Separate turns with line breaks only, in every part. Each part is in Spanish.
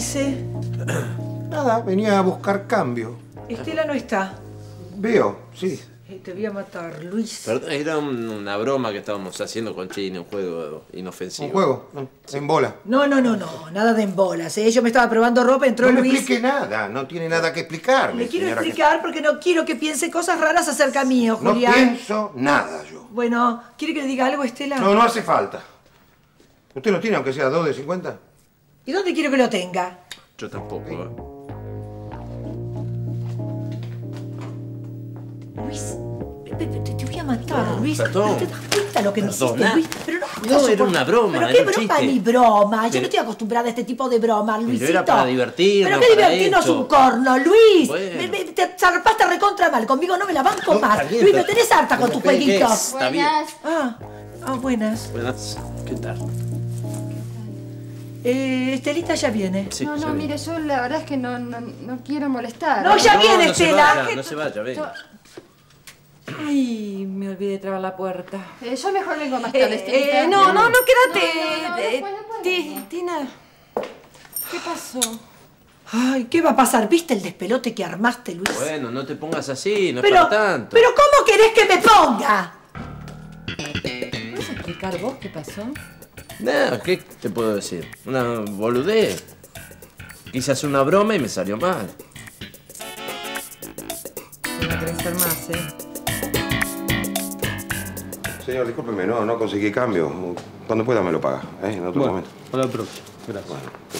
hace?
Nada, venía a buscar cambio.
Estela no está.
Veo, sí.
Te voy a matar, Luis.
Perdón, era una broma que estábamos haciendo con Chini, un juego inofensivo.
¿Un juego? Sí. En bola.
No, nada de en bolas. Yo me estaba probando ropa, entró
No
Luis.
me explique nada, no tiene nada que explicarme.
Le quiero
señora,
explicar porque no quiero que piense cosas raras acerca mío,
No
Julián.
pienso nada yo.
Bueno, ¿quiere que le diga algo, Estela?
No, no hace falta. ¿Usted lo tiene aunque sea 2 de 50?
¿Y dónde quiero que lo tenga?
Yo tampoco,
Luis, te voy a matar, Luis.
Perdón.
¿Te das cuenta lo que me hiciste,
Perdona.
Luis? Pero
No, era una broma,
¿Pero
era
qué
un
broma
chiste.
ni broma? Yo
Pero-
no estoy acostumbrada a este tipo de bromas, Luisito.
era para divertirnos,
¿Pero qué
para
divertirnos
esto.
un corno, Luis?
Bueno.
Te zarpaste recontra mal. Conmigo no me la banco
No,
más.
está bien,
Luis, me
pero-
tenés harta con tus
pero, ¿qué
jueguitos.
es? Está bien.
Buenas.
Buenas. ¿Qué tal?
Estelita ya viene.
Sí,
no,
ya
no,
vi.
mire, yo la verdad es que no quiero molestar.
No, ya viene,
no se
Estela.
vaya, no se vaya, venga.
Ay, me olvidé de trabar la puerta.
Yo mejor vengo más tarde, Estelita.
No, quédate.
No, después.
Tina, ¿qué pasó?
Ay, ¿qué va a pasar? ¿Viste el despelote que armaste, Luis?
Bueno, no te pongas así, no es
pero,
para tanto.
pero ¿cómo querés que me ponga?
¿Puedes explicar vos qué pasó?
Nada, ¿qué te puedo decir? Una boludez. Quise hacer una broma y me salió mal.
No querés ser más,
Señor, discúlpeme, no conseguí cambio. Cuando pueda me lo paga, en otro momento.
Para la próxima. Gracias.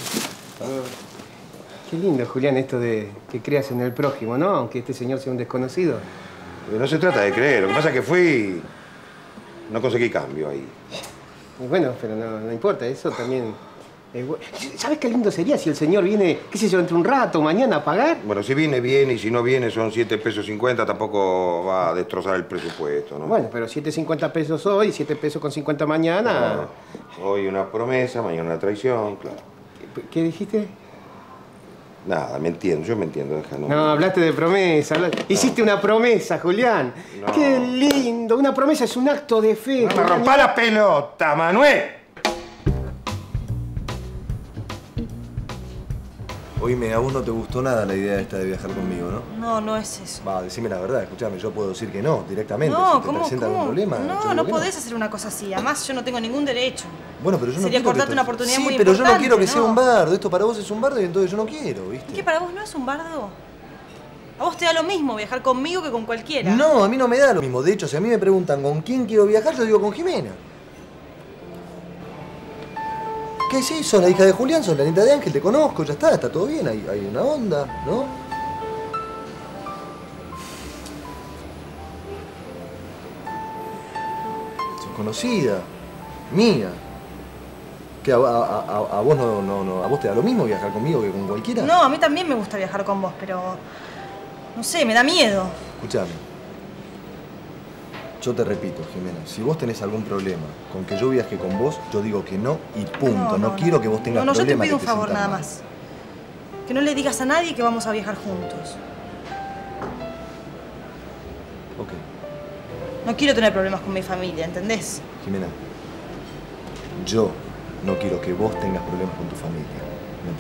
Qué lindo, Julián, esto de que creas en el prójimo, ¿no? Aunque este señor sea un desconocido.
No se trata de creer, lo que pasa es que fui... No conseguí cambio ahí.
Y bueno, pero no importa, eso también es bueno. ¿Sabes qué lindo sería si el señor viene, qué sé yo, entre un rato, mañana a pagar?
Bueno, si viene, viene, y si no viene son 7 pesos 50, tampoco va a destrozar el presupuesto, ¿no?
Bueno, pero 7.50 pesos hoy, 7 pesos con 50 mañana.
Hoy una promesa, mañana una traición, claro.
¿Qué dijiste?
Nada, me entiendo, yo me entiendo, déjalo.
No, hablaste de promesa. Hiciste una promesa, Julián.
No.
Qué lindo. Una promesa es un acto de fe.
¡No me
Julián.
rompa la pelota, Manuel!
Oíme, a vos no te gustó nada la idea esta de viajar conmigo, ¿no?
No es eso.
Va, decime la verdad, escúchame, yo puedo decir que no, directamente.
No,
si te
¿cómo?
presenta algún
¿Cómo?
problema. yo
No,
digo
no
que
podés hacer una cosa así. Además, yo no tengo ningún derecho.
Bueno, pero yo no
Sería
quiero
cortarte
que
una oportunidad
sí,
muy
pero yo no
importante,
quiero que sea
¿no?
un bardo. Esto para vos es un bardo y entonces yo no quiero, ¿viste?
¿Qué, para vos no es un bardo? A vos te da lo mismo viajar conmigo que con cualquiera.
No, a mí no me da lo mismo. De hecho, si a mí me preguntan con quién quiero viajar, yo digo con Jimena. ¿Qué sí? Sos la hija de Julián, sos la nieta de Ángel, te conozco, ya está todo bien, hay una onda, ¿no? Sos conocida, mía. ¿Qué, a vos a vos te da lo mismo viajar conmigo que con cualquiera?
No, a mí también me gusta viajar con vos, pero... No sé, me da miedo.
Escuchame. Yo te repito, Jimena, si vos tenés algún problema con que yo viaje con vos, yo digo que no y punto. No quiero que vos tengas
No, yo te
problemas.
pido un
que te
favor
sientas
nada
mal.
más. Que no le digas a nadie que vamos a viajar juntos.
Ok,
No quiero tener problemas con mi familia, ¿entendés?
Jimena. Yo no quiero que vos tengas problemas con tu familia. ¿Me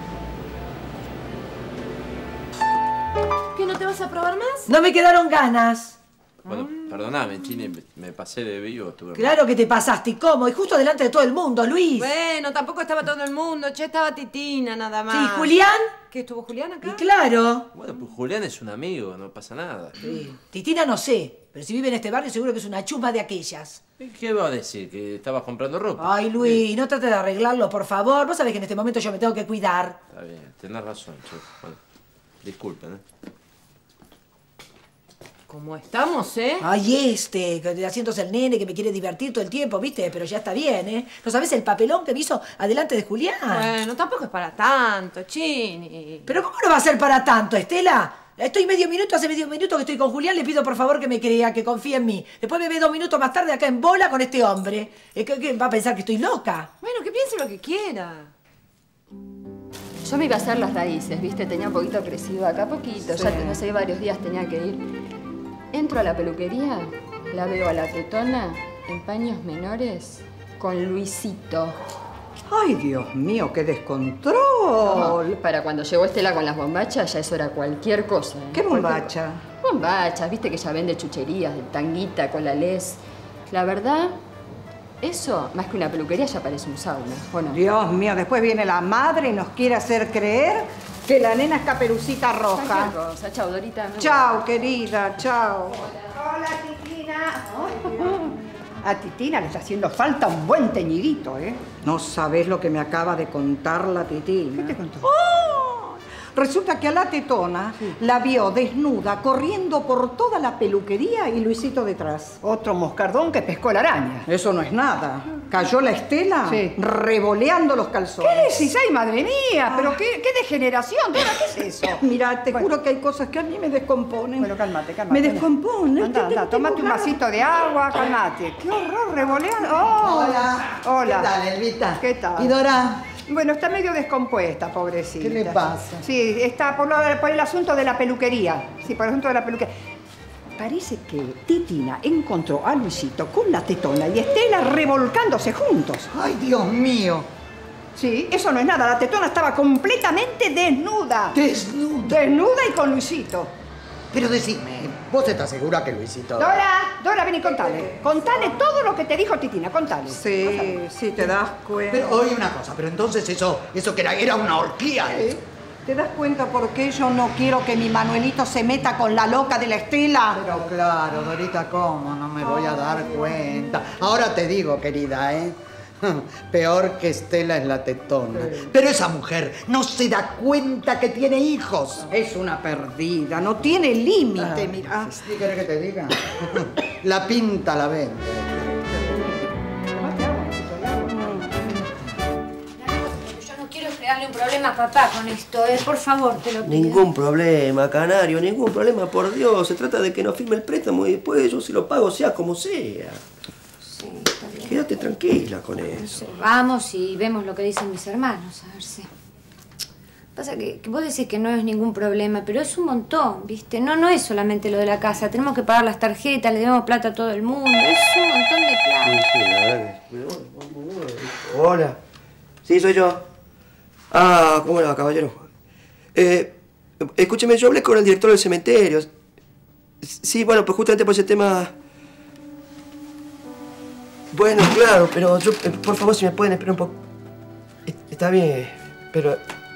entendés?
¿Que no te vas a probar más?
No me quedaron ganas.
Bueno, perdoname, Chini, me pasé de vivo.
Claro que te pasaste. ¿Y cómo? Y justo delante de todo el mundo, Luis.
Bueno, tampoco estaba todo el mundo. Che, estaba Titina nada más.
Sí, ¿Julián?
¿Qué, estuvo Julián acá?
Y claro.
Bueno, pues Julián es un amigo, no pasa nada.
Sí. Titina no sé, pero si vive en este barrio seguro que es una chuma de aquellas.
¿Qué va a decir? ¿Que estabas comprando ropa?
Ay, Luis, no trate de arreglarlo, por favor. Vos sabés que en este momento yo me tengo que cuidar.
Está bien, tenés razón, che. Bueno, disculpen,
¿Cómo estamos,
Ay, que haciéndose el nene, que me quiere divertir todo el tiempo, ¿viste? Pero ya está bien, ¿No sabés el papelón que me hizo adelante de Julián?
Bueno, tampoco es para tanto, Chini.
¿Pero cómo no va a ser para tanto, Estela? Hace medio minuto que estoy con Julián, le pido por favor que me crea, que confíe en mí. Después me ve 2 minutos más tarde acá en bola con este hombre. ¿Qué va a pensar que estoy loca?
Bueno, que piense lo que quiera.
Yo me iba a hacer las raíces, ¿viste? Tenía un poquito crecido acá, poquito.
Sí.
Ya no sé, varios días tenía que ir. Entro a la peluquería, la veo a la tetona en paños menores con Luisito.
Ay, Dios mío, qué descontrol.
No, para cuando llegó Estela con las bombachas ya eso era cualquier cosa.
¿Qué bombacha?
Bombachas, viste que ella vende chucherías, de tanguita, con la les. La verdad, eso, más que una peluquería, ya parece un sauna, ¿o no?
Dios mío, después viene la madre y nos quiere hacer creer que la nena es Caperucita Roja.
Cualquier cosa. Chao, Dorita.
Chao, querida, chao.
Hola, Titina.
A Titina le está haciendo falta un buen teñidito, ¿eh? No sabés lo que me acaba de contar la Titina.
¿Qué te contó?
¡Oh! Resulta que a la tetona la vio desnuda corriendo por toda la peluquería y Luisito detrás.
Otro moscardón que pescó la araña.
Eso no es nada. Cayó la Estela revoleando los calzones.
¿Qué decís? ¡Ay, madre mía! ¿Pero qué degeneración? Dora, ¿qué es eso?
Mira, te juro que hay cosas que a mí me descomponen.
Bueno, cálmate.
Me descomponen.
Anda, tómate un vasito de agua, cálmate. ¡Qué horror, revoleando! ¡Oh! Hola.
¿Qué tal, Elvita?
¿Qué tal?
¿Y Dora?
Bueno, está medio descompuesta, pobrecita.
¿Qué le pasa?
Sí, está por el asunto de la peluquería. Sí, por el asunto de la peluquería. Parece que Titina encontró a Luisito con la tetona y Estela revolcándose juntos.
¡Ay, Dios mío!
Sí, eso no es nada. La tetona estaba completamente desnuda.
¿Desnuda?
Desnuda y con Luisito.
Pero decime, ¿vos estás segura que Luisito...?
Dora, ven y contale. Contale todo lo que te dijo Titina, contale.
Sí, te das cuenta.
Pero oye una cosa, pero entonces eso que era una orgía.
¿Te das cuenta por qué yo no quiero que mi Manuelito se meta con la loca de la Estela?
Pero claro, Dorita, ¿cómo? No me voy a dar cuenta. Ahora te digo, querida, peor que Estela es la tetona. Pero esa mujer no se da cuenta que tiene hijos.
Es una perdida, no tiene límite, mira.
¿Sí querés que te diga? La pinta la vende.
Yo no quiero crearle un problema a papá con esto, Por favor, te lo pido.
Ningún problema, Canario, ningún problema, por Dios. Se trata de que nos firme el préstamo y después yo si lo pago sea como sea.
Sí, está bien.
Quédate tranquila con eso.
Vamos y vemos lo que dicen mis hermanos, a ver si... Pasa que vos decís que no es ningún problema, pero es un montón, ¿viste? No es solamente lo de la casa. Tenemos que pagar las tarjetas, le debemos plata a todo el mundo. Es un montón de plata.
Sí, la verdad que... Hola. Sí, soy yo. Ah, ¿cómo le va, caballero? Escúcheme, yo hablé con el director del cementerio. Sí, bueno, pues justamente por ese tema... Bueno, claro, pero yo, por favor, si me pueden esperar un poco. Está bien, pero...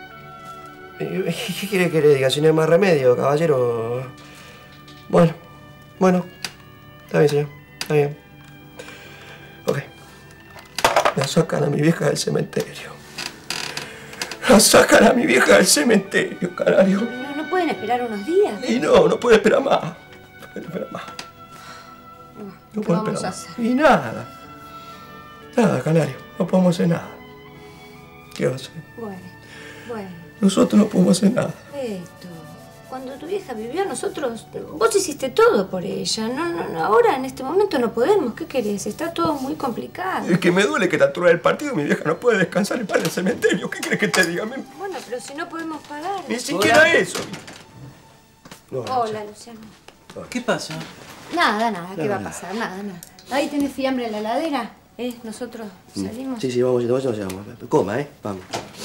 ¿Qué quiere que le diga? Si no hay más remedio, caballero. Bueno. Está bien, señor. Está bien. Ok. La sacan a mi vieja del cementerio. La sacan a mi vieja del cementerio, Canario.
¿No pueden esperar unos días?
Y no puede esperar más. No puede esperar más. No puedo
vamos
esperar
a
más.
hacer?
Y nada. Nada, Canario. No podemos hacer nada. ¿Qué va a hacer?
Bueno.
Nosotros no podemos hacer nada.
Cuando tu vieja vivió, nosotros... Vos hiciste todo por ella. No, ahora en este momento no podemos. ¿Qué querés? Está todo muy complicado.
Es que me duele que a la altura del partido mi vieja no puede descansar en paz en el cementerio. ¿Qué crees que te diga?
Bueno, pero si no podemos pagar...
Ni siquiera eso.
Hola, Luciano.
¿Qué pasa?
Nada. ¿Qué va a pasar? Nada. Ahí tenés fiambre en la heladera. Nosotros salimos.
Sí, vamos, nos llevamos. Coma, vamos.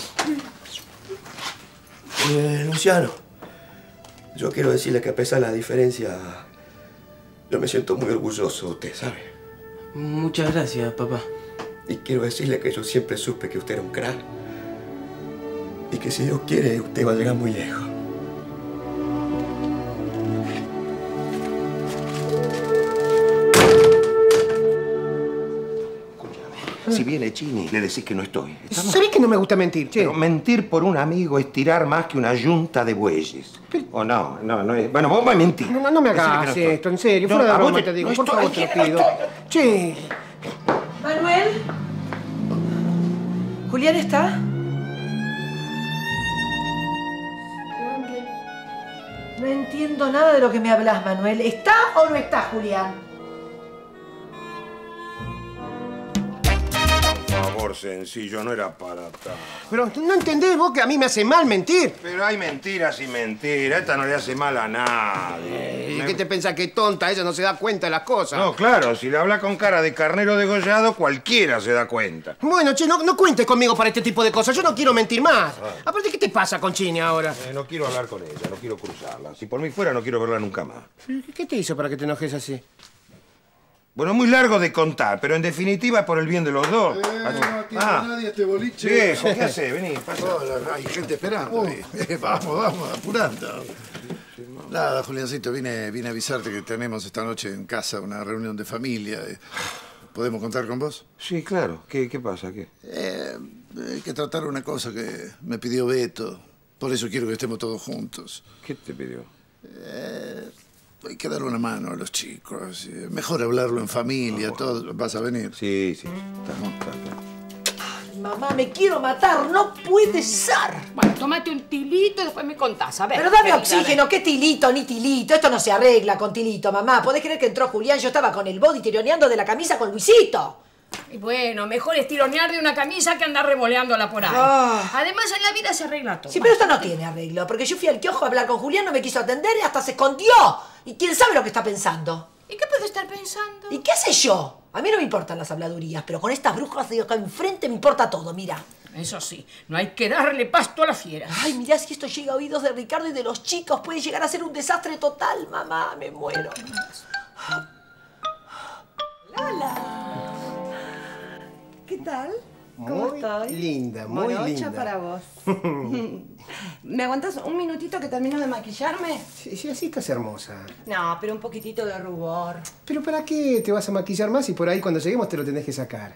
Luciano, yo quiero decirle que a pesar de la diferencia, yo me siento muy orgulloso de usted, ¿sabe?
Muchas gracias, papá.
Y quiero decirle que yo siempre supe que usted era un crack. Y que si Dios quiere, usted va a llegar muy lejos.
Si viene Chini, le decís que no estoy.
¿Sabés que no me gusta mentir, che?
Pero mentir por un amigo es tirar más que una yunta de bueyes. ¿O no? No es... Bueno, vos me mentís.
No me hagas esto, en serio. Fuera de broma te digo, por favor, te lo pido. Che.
Manuel. ¿Julián está? No entiendo nada de lo que me hablas, Manuel. ¿Está o no está, Julián?
Por favor, humor sencillo, no era para tanto.
Pero no entendés vos que a mí me hace mal mentir.
Pero hay mentiras y mentiras. Esta no le hace mal a nadie.
¿Y qué te pensás que es tonta? Ella no se da cuenta de las cosas.
No, claro, si le habla con cara de carnero degollado, cualquiera se da cuenta.
Bueno, che, no cuentes conmigo para este tipo de cosas. Yo no quiero mentir más. Aparte, ¿qué te pasa con Chini ahora?
No quiero hablar con ella, no quiero cruzarla. Si por mí fuera, no quiero verla nunca más.
¿Qué te hizo para que te enojes así?
Bueno, muy largo de contar, pero en definitiva por el bien de los dos.
No tiene nadie este boliche.
Viejo, ¿qué haces? Vení, pasa.
Hola, hay gente esperando. Vamos, apurando. Nada, Juliancito, vine a avisarte que tenemos esta noche en casa una reunión de familia. ¿Podemos contar con vos?
Sí, claro. ¿Qué pasa? ¿Qué?
Hay que tratar una cosa que me pidió Beto. Por eso quiero que estemos todos juntos.
¿Qué te pidió?
Hay que darle una mano a los chicos. Mejor hablarlo en familia, todo. ¿Vas a venir?
Sí.
Mamá, me quiero matar, no puede ser.
Bueno, tómate un tilito y después me contás, a ver.
Pero dame
querida,
oxígeno, ¿qué tilito ni tilito? Esto no se arregla con tilito, mamá. ¿Podés creer que entró Julián? Yo estaba con el body tironeando de la camisa con Luisito.
Y bueno, mejor es tironear de una camisa que andar revoleándola por ahí. Además, en la vida se arregla todo.
Sí, pero esto no tiene arreglo, porque yo fui al kiosco a hablar con Julián, no me quiso atender y hasta se escondió. Y quién sabe lo que está pensando.
¿Y qué puede estar pensando?
¿Y qué sé yo? A mí no me importan las habladurías, pero con estas brujas de acá enfrente me importa todo, mira.
Eso sí, no hay que darle pasto a la fiera.
Ay, mirá, si esto llega a oídos de Ricardo y de los chicos, puede llegar a ser un desastre total, mamá. Me muero.
Lola. ¿Qué tal? ¿Cómo
Muy
estoy?
linda, muy
Morocha
linda.
para vos. ¿Me aguantas un minutito que termino de maquillarme?
Sí, así estás hermosa.
No, pero un poquitito de rubor.
¿Pero para qué te vas a maquillar más y por ahí cuando lleguemos te lo tenés que sacar?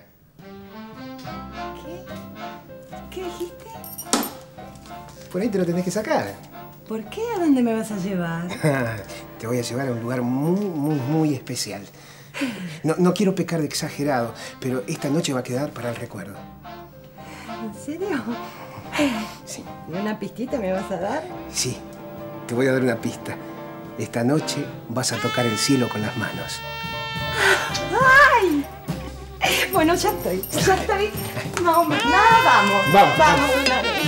¿Qué dijiste?
Por ahí te lo tenés que sacar.
¿Por qué? ¿A dónde me vas a llevar?
Te voy a llevar a un lugar muy especial. No quiero pecar de exagerado, pero esta noche va a quedar para el recuerdo.
¿En serio?
Sí.
¿Y una pistita me vas a dar?
Sí, te voy a dar una pista. Esta noche vas a tocar el cielo con las manos.
¡Ay! Bueno, ya estoy. No, nada, vamos. Vamos una vez.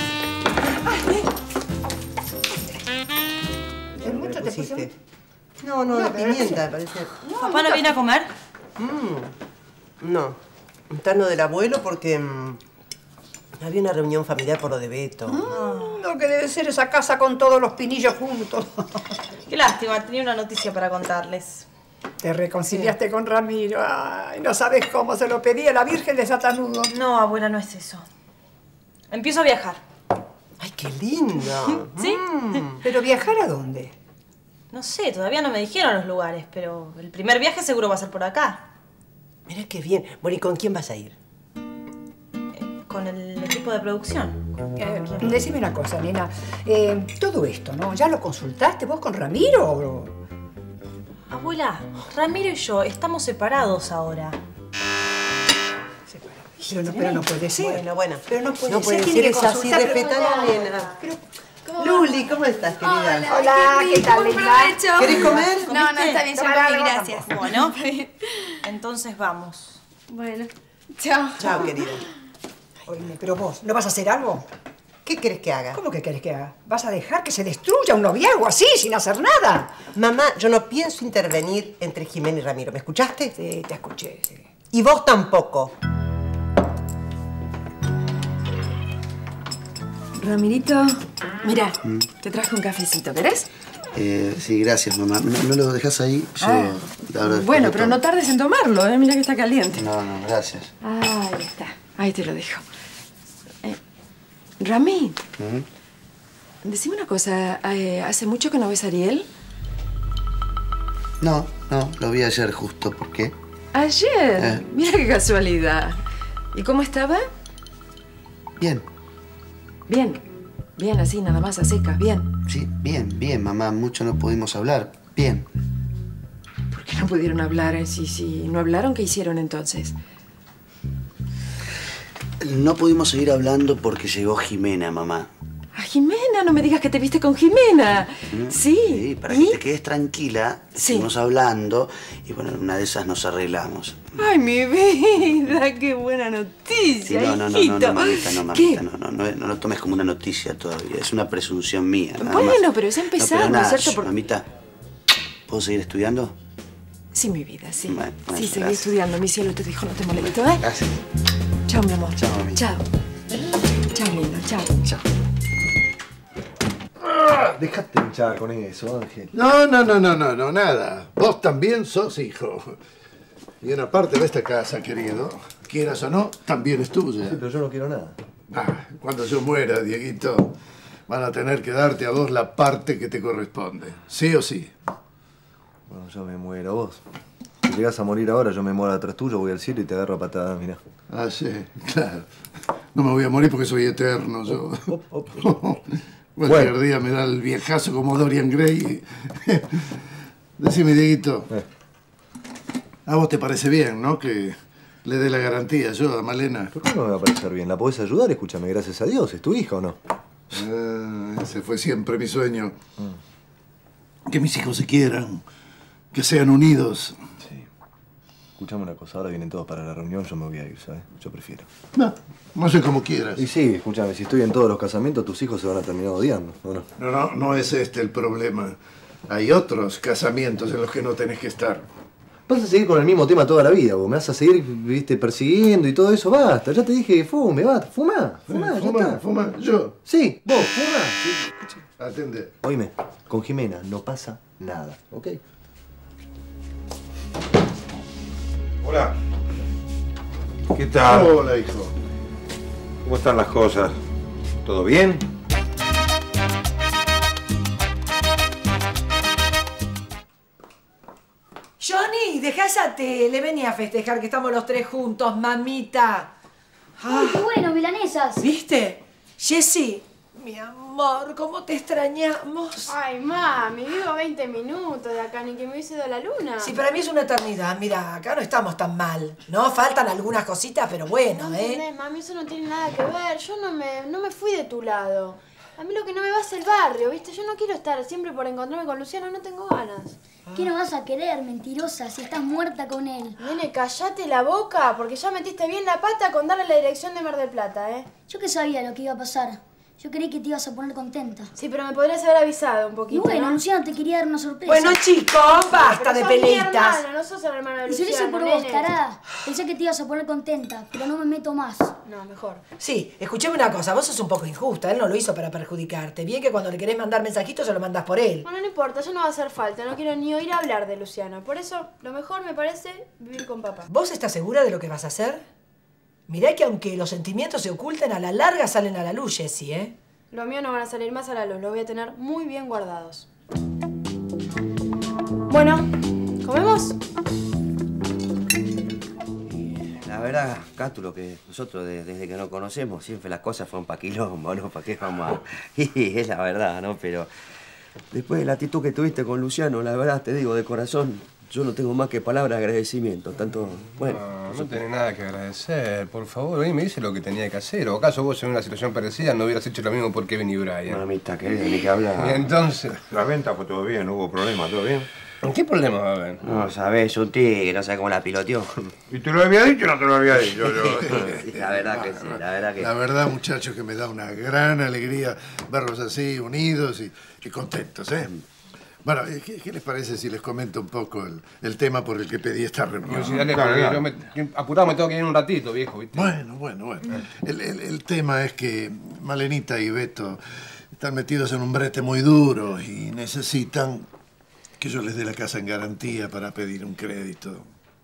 ¿Es mucho te pusiste? No, de pimienta, parece.
¿Papá no viene a comer?
No. Está no del abuelo porque había una reunión familiar por lo de Beto.
Lo que debe ser esa casa con todos los pinillos juntos.
Qué lástima, tenía una noticia para contarles.
Te reconciliaste con Ramiro. Ay, no sabes cómo se lo pedí a la Virgen de Satanudo.
No, abuela, no es eso. Empiezo a viajar.
¡Ay, qué lindo!
¿Sí?
¿Pero viajar a dónde?
No sé, todavía no me dijeron los lugares, pero el primer viaje seguro va a ser por acá.
Mirá qué bien. Bueno, ¿y con quién vas a ir?
Con el equipo de producción.
Decime una cosa, nena. Todo esto, ¿no? ¿Ya lo consultaste vos con Ramiro o...?
Abuela, Ramiro y yo estamos separados ahora.
Pero no puede ser.
Bueno.
Pero no puede
No
ser.
puede
Tiene
ser,
que
es así,
consultar.
respetá a la nena. Luli, ¿cómo estás, querida?
Hola, ¿qué tal, linda?
¿Querés comer?
No, está bien, yo comí, gracias.
Bueno, entonces vamos.
Bueno, chao.
Chao, querida.
Oíme, pero vos, ¿no vas a hacer algo?
¿Qué querés que haga?
¿Cómo que querés que haga? ¿Vas a dejar que se destruya un noviazgo así, sin hacer nada?
Mamá, yo no pienso intervenir entre Jimena y Ramiro. ¿Me escuchaste?
Sí, te escuché, sí.
Y vos tampoco.
Ramirito, mira, te traje un cafecito, ¿querés?
Sí, gracias, mamá. ¿No lo dejas ahí?
Bueno, pero no tardes en tomarlo, mira que está caliente.
No, gracias.
Ahí está, ahí te lo dejo. Rami, decime una cosa, ¿hace mucho que no ves a Ariel?
No, lo vi ayer justo. ¿Por qué?
Ayer, mira qué casualidad. ¿Y cómo estaba?
Bien.
Bien, así, nada más, a secas, bien.
Sí, bien, mamá. Mucho no pudimos hablar. Bien.
¿Por qué no pudieron hablar? Si no hablaron, ¿qué hicieron entonces?
No pudimos seguir hablando porque llegó Jimena, mamá.
Ay, Jimena, no me digas que te viste con Jimena. Sí.
Sí, para que te quedes tranquila, seguimos hablando y bueno, en una de esas nos arreglamos.
Ay, mi vida, qué buena noticia,
Sí, no,
hijito.
mamita,
¿Qué?
no lo tomes como una noticia todavía, es una presunción mía. Nada
Bueno,
más.
pero ya
pero
empezamos,
nada,
¿cierto? Por-
mamita, ¿puedo seguir estudiando?
Sí, mi vida, sí.
Bueno,
Sí, seguí
gracias.
estudiando. Mi cielo te dijo, no te molesto, ¿eh?
Gracias.
Chao, mi amor.
Chao, mami.
Chao. Chao, lindo. Chao.
Chao.
Dejate hinchar con eso, Ángel.
No, nada. Vos también sos hijo. Y una parte de esta casa, querido, quieras o no, también es tuya.
Sí, pero yo no quiero nada.
Cuando yo muera, Dieguito, van a tener que darte a vos la parte que te corresponde. Sí o sí.
Bueno, yo me muero vos. Si llegas a morir ahora, yo me muero atrás tuyo, voy al cielo y te agarro a patadas, mirá.
Ah, sí, claro. No me voy a morir porque soy eterno, yo. Cualquier día me da el viejazo como Dorian Gray. Decime, Dieguito. A vos te parece bien, ¿no? Que le dé la garantía yo a Malena.
¿Por qué no me va a parecer bien? ¿La podés ayudar? Escúchame, gracias a Dios. ¿Es tu hija o no?
Ese fue siempre mi sueño. Que mis hijos se quieran. Que sean unidos.
Escuchame una cosa, ahora vienen todos para la reunión, yo me voy a ir, ¿sabes? Yo prefiero.
No sé cómo quieras.
Y sí, escúchame, si estoy en todos los casamientos, tus hijos se van a terminar odiando, ¿o no?
No es este el problema. Hay otros casamientos en los que no tenés que estar.
Vas a seguir con el mismo tema toda la vida, vos. Me vas a seguir, viste, persiguiendo y todo eso. Basta, ya te dije que fume, basta. Fumá, ya está.
Fuma, yo.
Sí, vos, fumá. Sí.
Atende.
Oíme, con Jimena no pasa nada, ¿ok?
Hola. ¿Qué tal?
Hola, hijo.
¿Cómo están las cosas? ¿Todo bien?
Johnny, dejá esa tele, vení a festejar que estamos los tres juntos, mamita.
¡Ay, qué bueno, milanesas!
¿Viste? Jessy, mi amor, ¿cómo te extrañamos?
Ay, mami, vivo a 20 minutos de acá, ni que me hubiese dado la luna.
Sí, para mí es una eternidad. Mira, acá no estamos tan mal, ¿no? Faltan algunas cositas, pero bueno,
No entendés, mami, eso no tiene nada que ver. Yo no me fui de tu lado. A mí lo que no me va es el barrio, ¿viste? Yo no quiero estar siempre por encontrarme con Luciano, no tengo ganas.
¿Qué no vas a querer, mentirosa, si estás muerta con él?
Nene, callate la boca, porque ya metiste bien la pata con darle la dirección de Mar del Plata, ¿eh?
Yo que sabía lo que iba a pasar. Yo creí que te ibas a poner contenta.
Sí, pero me podrías haber avisado un
Y
poquito,
bueno,
¿no?
Luciano te quería dar una sorpresa.
Bueno, chicos, basta de
Pero sos mi
peleitas.
hermana, no sos el hermano de
Y se lo hice
Luciano,
por vos,
nene.
tarada. Pensé que te ibas a poner contenta, pero no me meto más.
No, mejor.
Sí, escuchame una cosa, vos sos un poco injusta, él no lo hizo para perjudicarte. Bien que cuando le querés mandar mensajitos se lo mandás por él.
Bueno, no importa, ya no va a hacer falta. No quiero ni oír hablar de Luciano. Por eso, lo mejor me parece vivir con papá.
¿Vos estás segura de lo que vas a hacer? Mirá que aunque los sentimientos se oculten, a la larga salen a la luz, Jessy, ¿eh?
Los míos no van a salir más a la luz, los voy a tener muy bien guardados. Bueno, ¿comemos?
La verdad, Cátulo, que nosotros desde que nos conocemos siempre las cosas fueron pa' quilombo, ¿no? ¿Para qué vamos a...? Y es la verdad, ¿no? Pero después de la actitud que tuviste con Luciano, la verdad, te digo de corazón, yo no tengo más que palabras de agradecimiento. Tanto, bueno...
No tenés nada que agradecer, por favor. Vení, me dice lo que tenía que hacer. ¿O acaso vos en una situación parecida no hubieras hecho lo mismo por Kevin y Brian?
Mamita, querida, ni que hablar.
Y entonces...
La venta fue todo bien, no hubo problema, todo bien.
¿Qué problema va a haber?
No, sabés, un tigre, no sé cómo la piloteó.
¿Y te lo había dicho o no te lo había dicho yo?
La verdad que sí, la verdad que
La verdad, muchachos, que me da una gran alegría verlos así, unidos y contentos, ¿eh? Bueno, ¿qué les parece si les comento un poco el tema por el que pedí esta reunión?
Sí, dale, porque yo apurado me tengo que ir un ratito, viejo, ¿viste?
Bueno. El tema es que Malenita y Beto están metidos en un brete muy duro y necesitan que yo les dé la casa en garantía para pedir un crédito.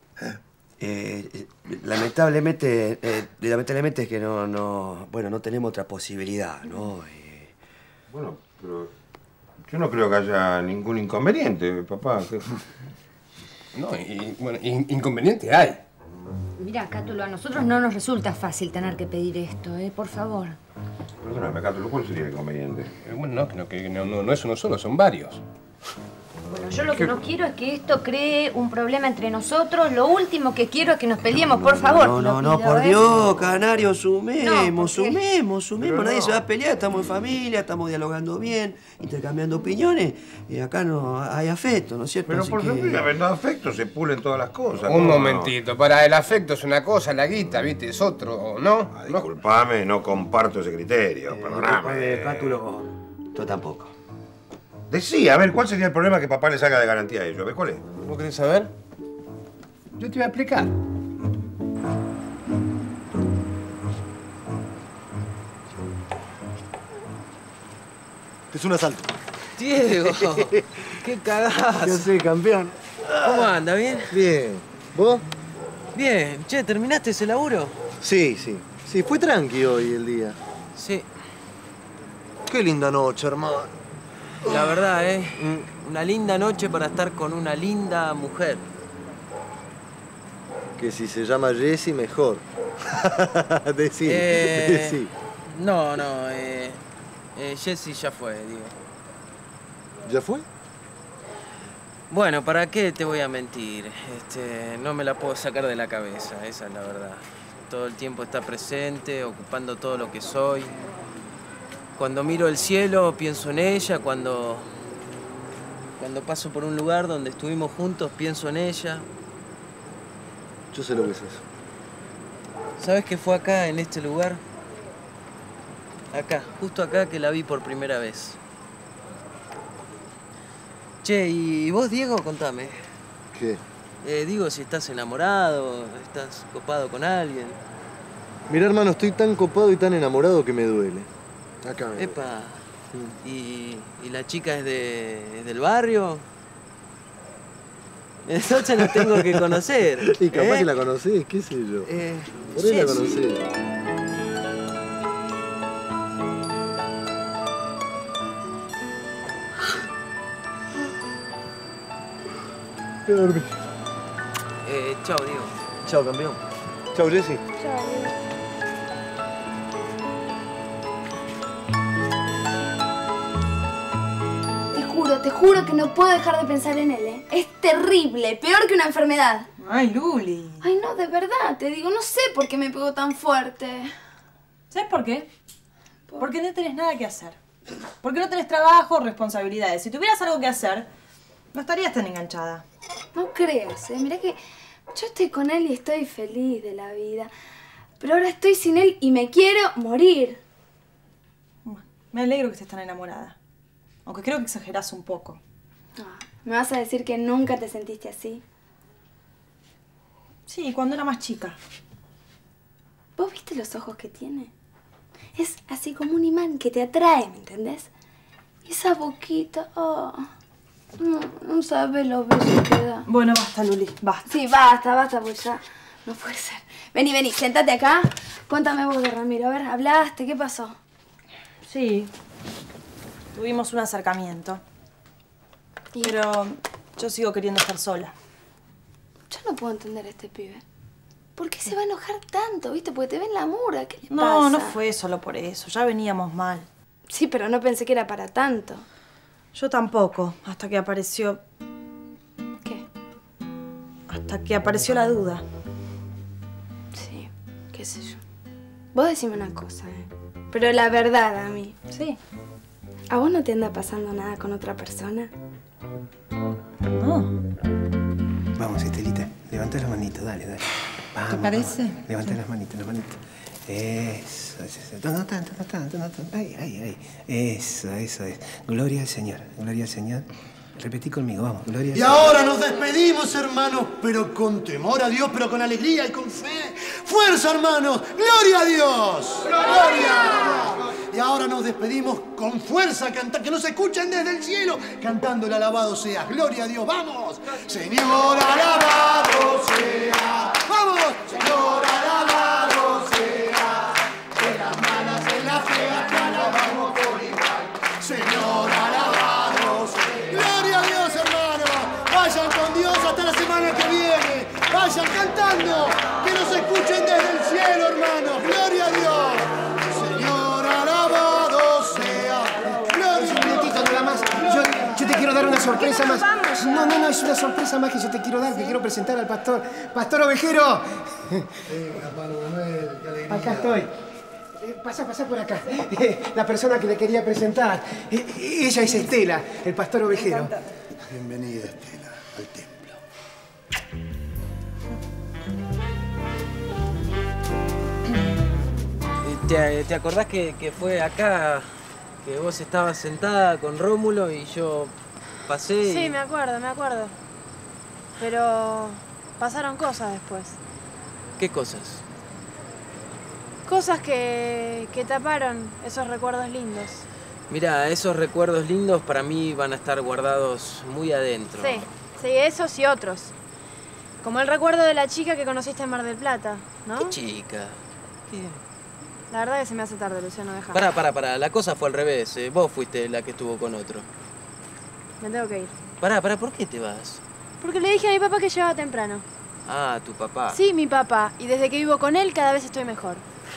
Lamentablemente es que no tenemos otra posibilidad, ¿no?
Bueno, pero yo no creo que haya ningún inconveniente, papá.
No, bueno, inconveniente hay.
Mira, Cátulo, a nosotros no nos resulta fácil tener que pedir esto, por favor.
Perdóname, Cátulo, ¿cuál sería el inconveniente?
Bueno, no es uno solo, son varios.
Bueno, yo lo que no quiero es que esto cree un problema entre nosotros. Lo último que quiero es que nos peleemos, por favor.
No, por Dios, Canario, sumemos.
Pero
Nadie
no.
se va a pelear, estamos en familia, estamos dialogando bien, intercambiando opiniones. Y acá no hay afecto, ¿no es cierto?
Pero
Así
por
que-
favor, habiendo afecto se pulen todas las cosas.
Un
¿no?
momentito, para el afecto es una cosa, la guita, ¿viste? Es otro, ¿no?
Disculpame, no comparto ese criterio, perdóname.
Cátulo, tú tampoco.
Decía, a ver, ¿cuál sería el problema que papá le saca de garantía a ellos? A ver, ¿cuál es?
¿Vos querés saber? Yo te voy a explicar.
Es un asalto.
Diego, qué cagazo.
¿Qué haces, campeón?
¿Cómo anda? ¿Bien?
Bien. ¿Vos?
Bien. Che, ¿terminaste ese laburo?
Sí. Sí, fue tranqui hoy el día.
Sí.
Qué linda noche, hermano.
La verdad, una linda noche para estar con una linda mujer.
Que si se llama Jessie, mejor. Decí.
No, Jessie ya fue, digo.
¿Ya fue?
Bueno, ¿para qué te voy a mentir? No me la puedo sacar de la cabeza, esa es la verdad. Todo el tiempo está presente, ocupando todo lo que soy. Cuando miro el cielo, pienso en ella. Cuando paso por un lugar donde estuvimos juntos, pienso en ella.
Yo sé lo que es eso.
¿Sabes que fue acá, en este lugar? Acá, justo acá que la vi por primera vez. Che, ¿y vos, Diego? Contame.
¿Qué?
Digo, si estás enamorado, estás copado con alguien.
Mira, hermano, estoy tan copado y tan enamorado que me duele. Acá me duele.
Epa, ¿y la chica es del barrio? Entonces la tengo que conocer.
Y capaz que la conocés, qué sé yo. Por ahí la conocés. Voy a dormir.
Chao, Diego.
Chao, campeón. Chao, Jessie.
Te juro que no puedo dejar de pensar en él, ¿eh? Es terrible, peor que una enfermedad.
Ay, Luli.
Ay, no, de verdad, te digo, no sé por qué me pegó tan fuerte.
¿Sabes por qué? Porque no tenés nada que hacer. Porque no tenés trabajo o responsabilidades. Si tuvieras algo que hacer, no estarías tan enganchada.
No creas, Mirá que yo estoy con él y estoy feliz de la vida. Pero ahora estoy sin él y me quiero morir.
Me alegro que estés tan enamorada. Aunque creo que exagerás un poco.
¿Me vas a decir que nunca te sentiste así?
Sí, cuando era más chica.
¿Vos viste los ojos que tiene? Es así como un imán que te atrae, ¿me entendés? Y esa boquita, no sabes los besos que da.
Bueno, basta, Luli, basta.
Sí, basta, pues ya no puede ser. Vení, sentate acá. Cuéntame vos de Ramiro. A ver, ¿hablaste? ¿Qué pasó?
Sí. Tuvimos un acercamiento. Pero yo sigo queriendo estar sola.
Yo no puedo entender a este pibe. ¿Por qué se va a enojar tanto, viste? Porque te ven la mura. ¿Qué le pasa?
No, no fue solo por eso. Ya veníamos mal.
Sí, pero no pensé que era para tanto.
Yo tampoco, hasta que apareció...
¿Qué?
Hasta que apareció la duda.
Sí, qué sé yo. Vos decime una cosa, Pero la verdad, a mí.
Sí.
¿A vos no te anda pasando nada con otra persona?
No.
Vamos, Estelita, levanta las manitos, dale. Vamos,
¿Te parece?
Vamos. Levanta las manitos. Eso. No tanto. Ahí. Eso es. Gloria al Señor. Repetí conmigo, vamos. Gloria al
Y
Señor.
ahora nos despedimos, hermanos, pero con temor a Dios, pero con alegría y con fe. ¡Fuerza, hermanos! ¡Gloria a Dios! ¡Gloria! Y ahora nos despedimos con fuerza, que nos escuchen desde el cielo, cantando el alabado sea. ¡Gloria a Dios! ¡Vamos! Señor, alabado sea. ¡Vamos! Señor, alabado sea. De las malas en la fe, te alabamos por igual. Señor, alabado sea. ¡Gloria a Dios, hermanos! Vayan con Dios hasta la semana que viene. Vayan cantando. Que nos escuchen desde el cielo, hermanos. ¡Gloria a Dios! Señor, alabado sea. Gloria a Dios.
Un minutito nada más. Yo te quiero dar una sorpresa más. No, es una sorpresa más que yo te quiero dar. Te quiero presentar al pastor. ¡Pastor Ovejero!
Manuel, qué alegría.
Acá estoy. Pasa por acá. La persona que le quería presentar. Ella es Estela, el pastor Ovejero.
Bienvenida, Estela, al templo.
¿Te acordás que fue acá que vos estabas sentada con Rómulo y yo pasé y...
Sí, me acuerdo. Pero pasaron cosas después.
¿Qué cosas?
Cosas que taparon esos recuerdos lindos.
Mira, esos recuerdos lindos para mí van a estar guardados muy adentro.
Sí, esos y otros. Como el recuerdo de la chica que conociste en Mar del Plata, ¿no?
¿Qué chica? ¿Qué?
La verdad que se me hace tarde, Luciano, deja.
Pará. La cosa fue al revés. Vos fuiste la que estuvo con otro.
Me tengo que ir.
Pará, ¿por qué te vas?
Porque le dije a mi papá que llegaba temprano.
Ah, tu papá.
Sí, mi papá. Y desde que vivo con él, cada vez estoy mejor.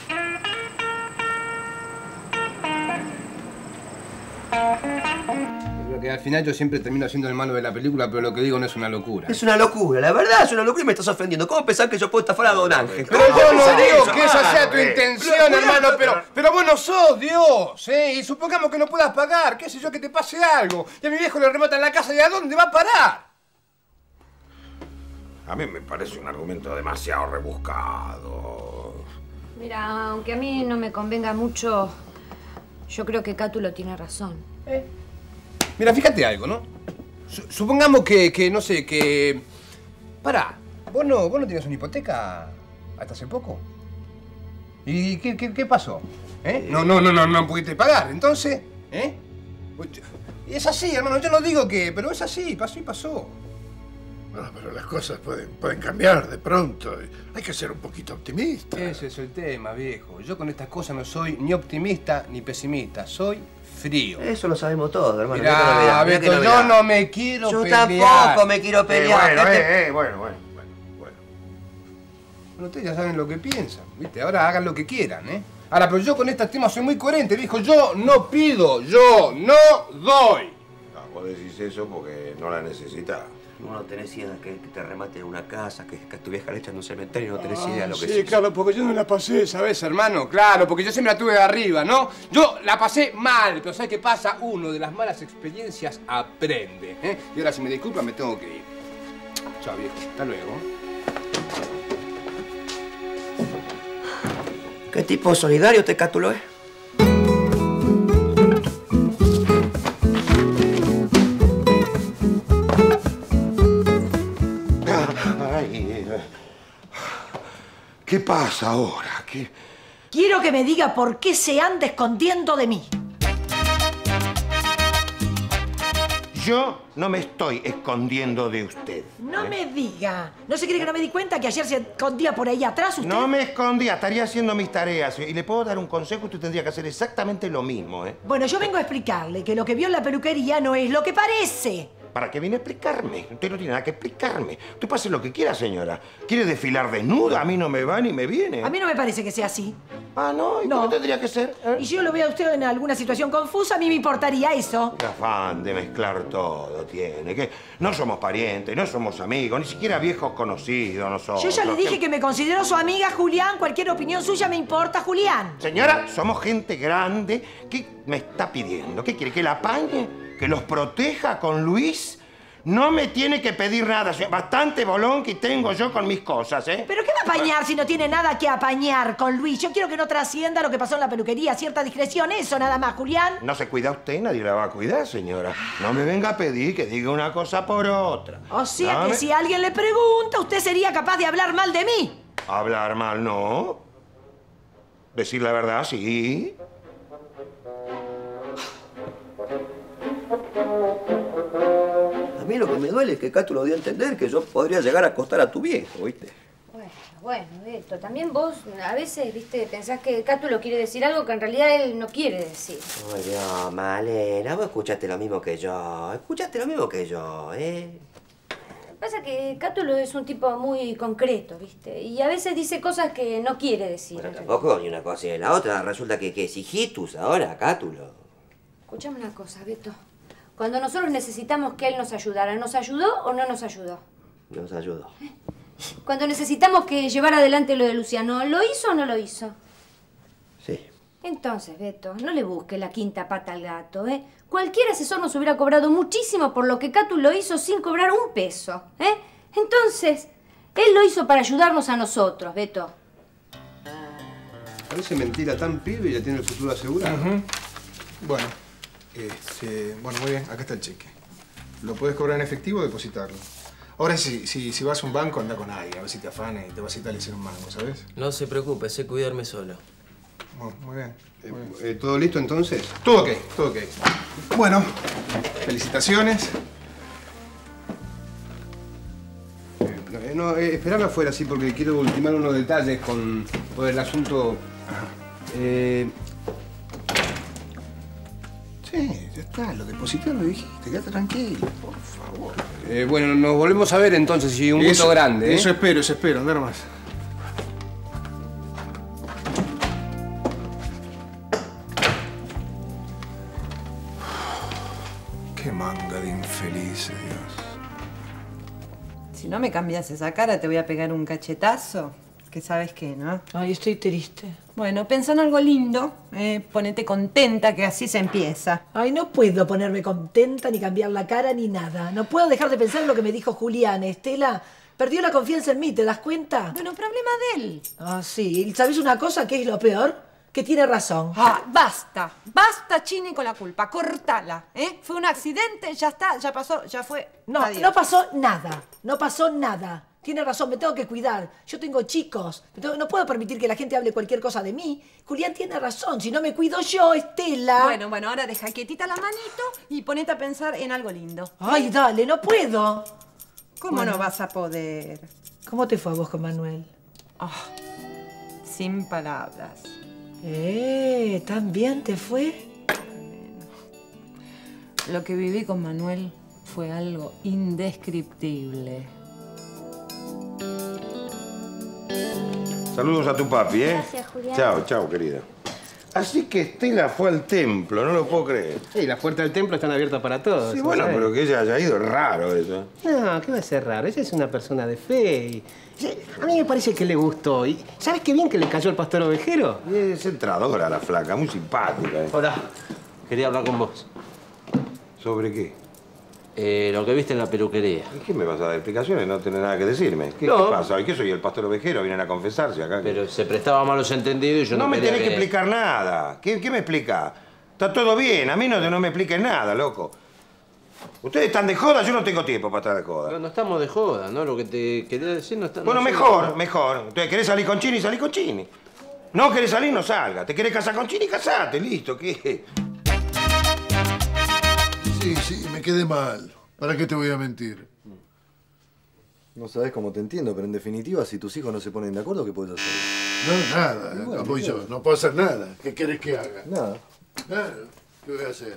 Creo que al final yo siempre termino siendo el malo de la película, pero lo que digo no es una locura.
Es una locura, la verdad es una locura y me estás ofendiendo. ¿Cómo pensás que yo puedo estafar a Don Ángel?
Pero yo no digo que esa sea tu intención, hermano, pero vos no sos Dios, ¿eh? Y supongamos que no puedas pagar, qué sé yo, que te pase algo. Y a mi viejo le rematan la casa, ¿y a dónde va a parar?
A mí me parece un argumento demasiado rebuscado.
Mira, aunque a mí no me convenga mucho, yo creo que Cátulo tiene razón.
Mira, fíjate algo, ¿no? Supongamos que no sé, que... Pará, ¿vos no tenías una hipoteca hasta hace poco? ¿Y qué pasó? ¿Eh? No pudiste pagar, entonces, ¿eh? Es así, hermano, yo no digo que... Pero es así, pasó y pasó.
No, pero las cosas pueden cambiar de pronto. Hay que ser un poquito optimista.
Ese es el tema, viejo. Yo con estas cosas no soy ni optimista ni pesimista. Soy frío.
Eso lo sabemos todos, hermano.
Mirá, Beto, yo no me quiero pelear.
Yo tampoco me quiero pelear.
Bueno.
Bueno, ustedes ya saben lo que piensan, ¿viste? Ahora hagan lo que quieran, ¿eh? Ahora, pero yo con este tema soy muy coherente, viejo. Yo no pido, yo no doy.
No, vos decís eso porque no la necesitas.
Vos no tenés idea que te rematen una casa, que tu vieja le echan en un cementerio, no tenés idea de lo que
sí, claro, porque yo no la pasé, ¿sabes, hermano? Claro, porque yo siempre la tuve de arriba, ¿no? Yo la pasé mal, pero ¿sabes qué pasa? Uno de las malas experiencias aprende, ¿eh? Y ahora, si me disculpan, me tengo que ir. Chao, viejo. Hasta luego.
¿Qué tipo solidario este Cátulo es?
¿Qué pasa ahora? ¿Qué?
Quiero que me diga por qué se anda escondiendo de mí.
Yo no me estoy escondiendo de usted.
No me diga. ¿No se cree que no me di cuenta que ayer se escondía por ahí atrás usted?
No me escondía, estaría haciendo mis tareas. Y le puedo dar un consejo, usted tendría que hacer exactamente lo mismo, ¿eh?
Bueno, yo vengo a explicarle que lo que vio en la peluquería no es lo que parece.
¿Para qué viene a explicarme? Usted no tiene nada que explicarme. Usted puede hacer lo que quiera, señora. ¿Quiere desfilar desnuda? A mí no me va ni me viene.
A mí no me parece que sea así.
Ah, ¿no? ¿Y cómo tendría que ser?
Y si yo lo veo a usted en alguna situación confusa, a mí me importaría eso.
Qué afán de mezclar todo tiene. Que no somos parientes, no somos amigos, ni siquiera viejos conocidos nosotros.
Yo ya le dije que me considero su amiga, Julián. Cualquier opinión suya me importa, Julián.
Señora, somos gente grande. ¿Qué me está pidiendo? ¿Qué quiere? ¿Que la apañe? ¿Que los proteja con Luis? No me tiene que pedir nada, señor. Bastante bolón que tengo yo con mis cosas, ¿eh?
¿Pero qué va a apañar si no tiene nada que apañar con Luis? Yo quiero que no trascienda lo que pasó en la peluquería. Cierta discreción, eso nada más, Julián.
No se cuida usted, nadie la va a cuidar, señora. No me venga a pedir que diga una cosa por otra.
O sea que si alguien le pregunta, usted sería capaz de hablar mal de mí.
Hablar mal, no. Decir la verdad, sí.
A mí lo que me duele es que Cátulo dio a entender que yo podría llegar a acostar a tu viejo, ¿viste?
Bueno, Beto, también vos a veces, viste, pensás que Cátulo quiere decir algo que en realidad él no quiere decir.
Oye, Malena, vos escuchaste lo mismo que yo. Escuchaste lo mismo que yo, ¿eh?
Pasa que Cátulo es un tipo muy concreto, viste, y a veces dice cosas que no quiere decir.
Bueno, tampoco ni una cosa ni la otra. Resulta que es hijitus ahora, Cátulo.
Escuchame una cosa, Beto. Cuando nosotros necesitamos que él nos ayudara, ¿nos ayudó o no nos ayudó?
Nos ayudó.
Cuando necesitamos que llevara adelante lo de Luciano, ¿lo hizo o no lo hizo?
Sí.
Entonces, Beto, no le busque la quinta pata al gato, ¿eh? Cualquier asesor nos hubiera cobrado muchísimo por lo que Catu lo hizo sin cobrar un peso, ¿eh? Entonces, él lo hizo para ayudarnos a nosotros, Beto.
Parece mentira tan pibe y ya tiene el futuro asegurado.
Bueno, bueno, muy bien, acá está el cheque. Lo puedes cobrar en efectivo o depositarlo. Ahora, si vas a un banco, anda con alguien, a ver si te afana y te vas a Italia sin un mango, ¿sabes?
No se preocupe, sé cuidarme solo.
Bueno, muy bien.
¿Todo listo entonces?
Todo ok, todo ok. Bueno, felicitaciones.
Esperame afuera, sí, porque quiero ultimar unos detalles con el asunto.
Sí, ya está, lo deposité, lo dijiste, quédate tranquilo, por favor.
Bueno, nos volvemos a ver entonces, y un gusto grande, ¿eh?
Eso espero, anda nomás. Qué manga de infelices, Dios.
Si no me cambias esa cara, te voy a pegar un cachetazo. Que sabes qué, ¿no?
Ay, estoy triste.
Bueno, pensá en algo lindo. Ponete contenta, que así se empieza.
Ay, no puedo ponerme contenta, ni cambiar la cara, ni nada. No puedo dejar de pensar en lo que me dijo Julián. Estela perdió la confianza en mí, ¿te das cuenta?
Bueno, problema de él.
Ah, sí. ¿Y sabes una cosa? ¿Qué es lo peor? Que tiene razón.
Ah, basta. Basta, Chini, con la culpa. Cortala, ¿eh? Fue un accidente, ya está, ya pasó, ya fue.
No,
Adiós.
no pasó nada. No pasó nada. Tiene razón, me tengo que cuidar. Yo tengo chicos. No puedo permitir que la gente hable cualquier cosa de mí. Julián tiene razón. Si no me cuido yo, Estela.
Bueno, ahora deja quietita la manito y ponete a pensar en algo lindo.
Ay, dale, no puedo.
¿Cómo
Bueno.
no vas a poder?
¿Cómo te fue a vos con Manuel?
Sin palabras.
¿Tan bien te fue?
Lo que viví con Manuel fue algo indescriptible.
Saludos a tu papi, ¿eh?
Gracias, Julián.
Chao, querida. Así que Estela fue al templo, no lo puedo creer.
Sí, las puertas del templo están abiertas para todos.
Sí, bueno,
¿sabes?
pero que ella haya ido, es raro eso.
No, ¿qué va a ser raro? Ella es una persona de fe y... sí, a mí me parece que le gustó. ¿Y sabes qué bien que le cayó el pastor ovejero?
Es entradora la flaca, muy simpática.
Hola, quería hablar con vos.
¿Sobre qué?
Lo que viste en la peluquería.
¿Y qué me vas a dar explicaciones? No tenés nada que decirme. ¿Qué
No.
pasa? ¿Y qué soy el pastor ovejero? Vienen a confesarse acá.
Pero se prestaba a malos entendidos y yo no
me
quería
tenés que explicar nada. ¿Qué me explica? Está todo bien. A mí no me expliques nada, loco. Ustedes están de joda, yo no tengo tiempo para estar de joda.
No estamos de joda, ¿no? Lo que te quería decir no está...
Bueno,
no sé.
mejor. Entonces, ¿querés salir con Chini? Salí con Chini. No querés salir, no salga. ¿Te querés casar con Chini? Casate, listo. ¿Qué?
Sí, me quedé mal. ¿Para qué te voy a mentir?
No sabes cómo te entiendo, pero en definitiva, si tus hijos no se ponen de acuerdo, ¿qué puedes hacer?
No, nada.
Bueno,
No voy
¿qué
yo.
quieres?
No puedo hacer nada. ¿Qué querés que haga?
Nada.
Claro. ¿Qué voy a hacer?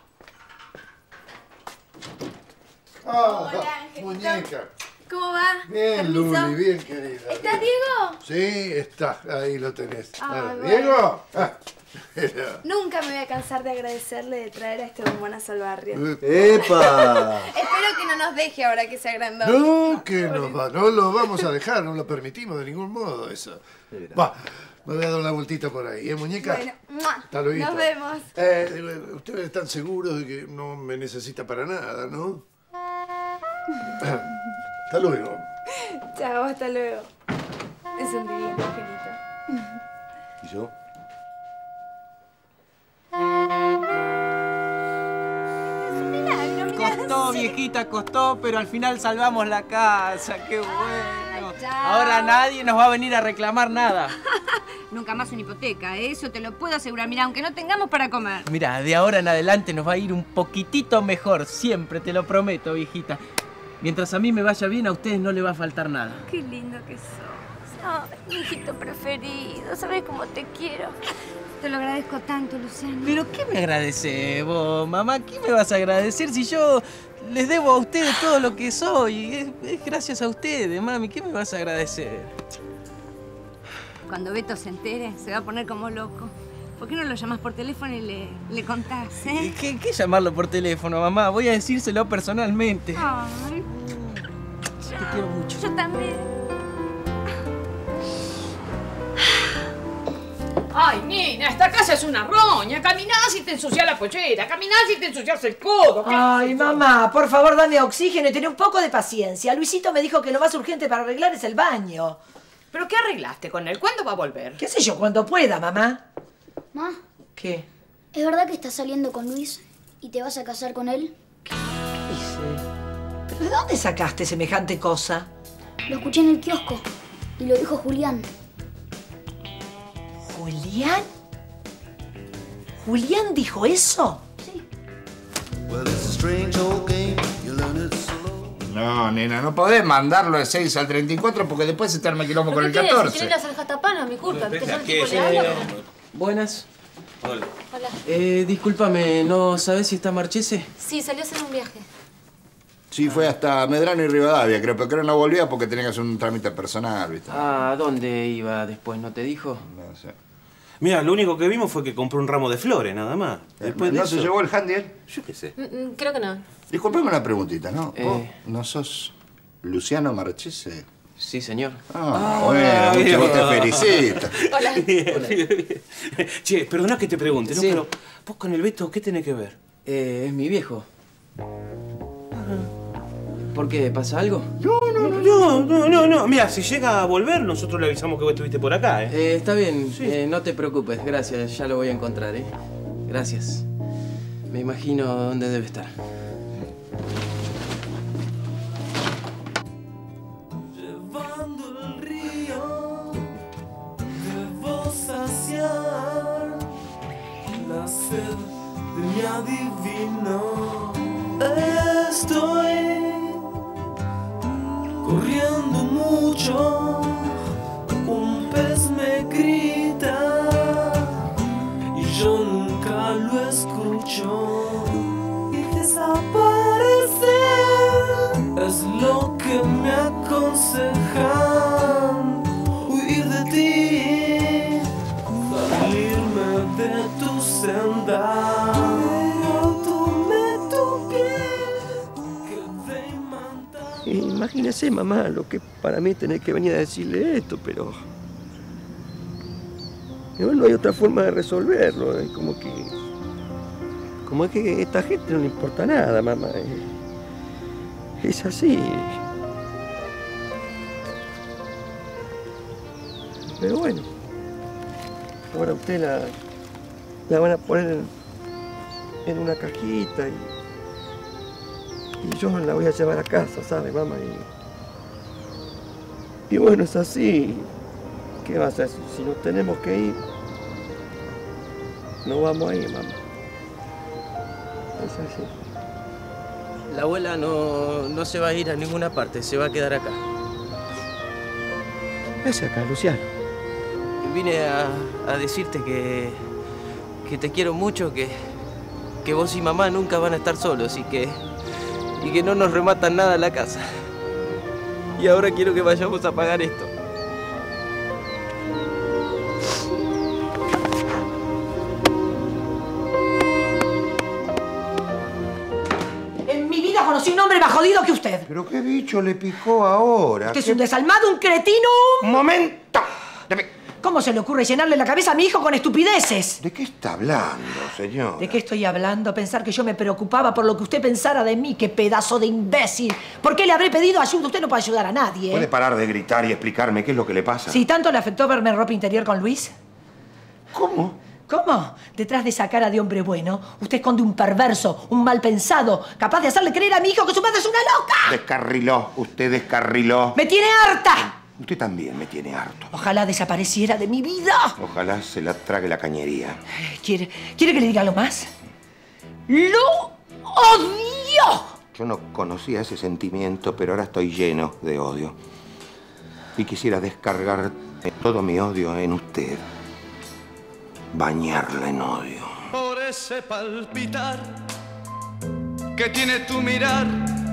Hola,
muñeca.
¿Cómo va?
Bien,
Permiso.
Luli, bien querida.
¿Está Diego?
Sí, está. Ahí lo tenés.
Ay,
Dale.
bueno.
¿Diego? Mira.
Nunca me voy a cansar de agradecerle de traer a este bombonazo al barrio.
¡Epa!
Espero que no nos deje ahora que sea grande.
No, que no lo vamos a dejar, no lo permitimos de ningún modo eso. Va, me voy a dar una vueltita por ahí, ¿eh, muñeca?
Bueno, ¡mua!
Hasta luego.
Nos vemos.
Ustedes están seguros de que no me necesita para nada, ¿no? Hasta luego.
Chao, hasta luego. Es un divino, Angelito.
¿Y yo?
Costó, viejita, costó, pero al final salvamos la casa. ¡Qué bueno! Ahora nadie nos va a venir a reclamar nada.
Nunca más una hipoteca, ¿eh? Eso te lo puedo asegurar. Mira, aunque no tengamos para comer.
Mira, de ahora en adelante nos va a ir un poquitito mejor. Siempre, te lo prometo, viejita. Mientras a mí me vaya bien, a ustedes no le va a faltar nada.
Qué lindo que sos. Ay, mi hijito preferido. ¿Sabes cómo te quiero?
Te lo agradezco tanto, Luciano.
¿Pero qué me agradece vos, mamá? ¿Qué me vas a agradecer si yo les debo a ustedes todo lo que soy? Es gracias a ustedes, mami. ¿Qué me vas a agradecer?
Cuando Beto se entere, se va a poner como loco. ¿Por qué no lo llamas por teléfono y le contás, eh?
¿Qué llamarlo por teléfono, mamá? Voy a decírselo personalmente.
Ay.
Te quiero mucho.
Yo también.
Ay, nena, esta casa es una roña. Caminás y te ensucias la pollera. Caminás y te ensucias el codo.
Ay, mamá, por favor, dame oxígeno y ten un poco de paciencia. Luisito me dijo que lo más urgente para arreglar es el baño.
¿Pero qué arreglaste con él? ¿Cuándo va a volver?
¿Qué sé yo? Cuando pueda, mamá.
Ma,
¿Qué?
¿es verdad que estás saliendo con Luis y te vas a casar con él?
¿Pero de dónde sacaste semejante cosa?
Lo escuché en el kiosco y lo dijo Julián.
¿Julián? ¿Julián dijo eso?
No, nena, no podés mandarlo de 6 al 34 porque después se te arma quilombo con el 14.
Si quieren las aljatapana, mi culpa. ¿Viste? Son tipo
Buenas.
Hola.
Discúlpame, ¿no sabes si está Marchese?
Sí, salió a hacer un viaje.
Sí, fue hasta Medrano y Rivadavia, creo, pero creo que no volvía porque tenía que hacer un trámite personal, ¿viste?
Ah, ¿dónde iba después? ¿No te dijo?
No sé.
Mira, lo único que vimos fue que compró un ramo de flores, nada más. Después de
¿No
eso...
se llevó el handy él?
Yo qué sé.
Creo que no.
Disculpame una preguntita, ¿no? ¿Vos no sos Luciano Marchese?
Sí, señor.
Bueno, mucho te felicito.
Hola.
Che, perdona que te pregunte, ¿no?
Sí.
Pero vos con el Beto, ¿qué tenés que ver?
Es mi viejo. ¿Por qué? ¿Pasa algo?
No. Mira, si llega a volver, nosotros le avisamos que vos estuviste por acá, ¿eh?
Está bien, no te preocupes, gracias, ya lo voy a encontrar, ¿eh? Gracias. Me imagino dónde debe estar.
Llevando el río, debo saciar la sed de mi adivino. Estoy corriendo mucho, un pez me grita y yo nunca lo escucho. Y desaparecer es lo que me aconsejan. Huir de ti, salirme de tu senda. Pero tomé tu piel, quedé imantado.
Imagínese, mamá, lo que para mí tenés que venir a decirle esto, pero no hay otra forma de resolverlo. Es como es que a esta gente no le importa nada, mamá. Es así. Pero bueno, ahora usted la van a poner en una cajita y yo la voy a llevar a casa, ¿sabe, mamá? Y bueno, es así. ¿Qué va a hacer? Si nos tenemos que ir, no vamos a ir, mamá. Es así.
La abuela no se va a ir a ninguna parte, se va a quedar acá.
Es acá, Luciano.
Vine a decirte que te quiero mucho, que vos y mamá nunca van a estar solos y que no nos rematan nada en la casa. Y ahora quiero que vayamos a pagar esto.
En mi vida conocí un hombre más jodido que usted.
¿Pero qué bicho le picó ahora?
Usted es un desalmado, un cretino.
¡Un momento!
¿Cómo se le ocurre llenarle la cabeza a mi hijo con estupideces?
¿De qué está hablando, señor?
¿De qué estoy hablando? Pensar que yo me preocupaba por lo que usted pensara de mí. ¡Qué pedazo de imbécil! ¿Por qué le habré pedido ayuda? Usted no puede ayudar a nadie.
¿Puede parar de gritar y explicarme qué es lo que le pasa?
Si tanto le afectó verme en ropa interior con Luis.
¿Cómo?
¿Cómo? Detrás de esa cara de hombre bueno, usted esconde un perverso, un mal pensado, capaz de hacerle creer a mi hijo que su madre es una loca.
Descarriló, usted descarriló.
¡Me tiene harta!
Usted también me tiene harto.
Ojalá desapareciera de mi vida.
Ojalá se la trague la cañería.
¿Quiere que le diga algo más? ¡Lo odio!
Yo no conocía ese sentimiento, pero ahora estoy lleno de odio. Y quisiera descargar todo mi odio en usted. Bañarla en odio.
Por ese palpitar que tiene tu mirar